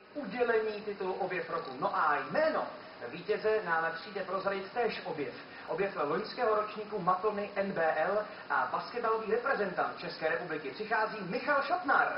udělení titulu Objev roku. No a jméno vítěze nám přijde prozradit též objev. Objev loňského ročníku Matony NBL a basketbalový reprezentant České republiky. Přichází Michal Šotnar.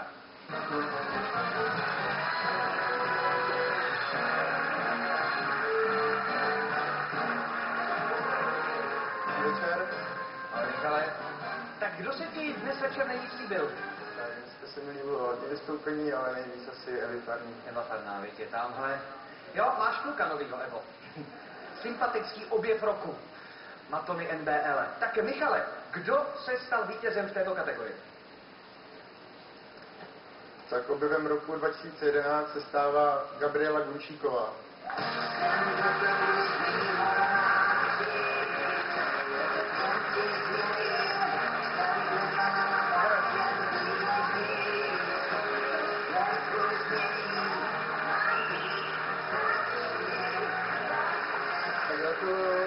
Večer. Ahoj Michale. Tak kdo se ti dnes večer nejvíc líbil? Dneska se mi líbilo hodně vystoupení, ale nejvíc asi elitární. Eva Farnávět je tamhle. Jo, máš kluka novýho, Evo. Sympatický objev roku. Matony NBL. Tak Michale, kdo se stal vítězem v této kategorii? Tak objevem roku 2011 se stává Gabriela Gunčíková. Tak gratuluju.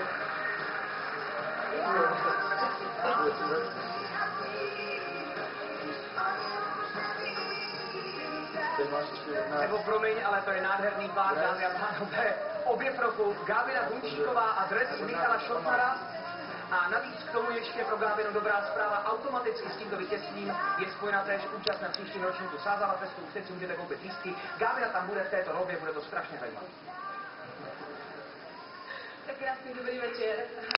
Nebo promiň, ale to je nádherný pár, dámy a pánové. Objev roku Gábina Gunčíková a dres Michala Šotnara. A navíc k tomu ještě pro Gábinu dobrá zpráva. Automaticky s tímto vítězstvím je spojena též účast na příštím ročníku Sázava Festu. Už teď si můžete koupit lístky. Gábina tam bude v této době, bude to strašně zajímavé. Tak krásný dobrý večer.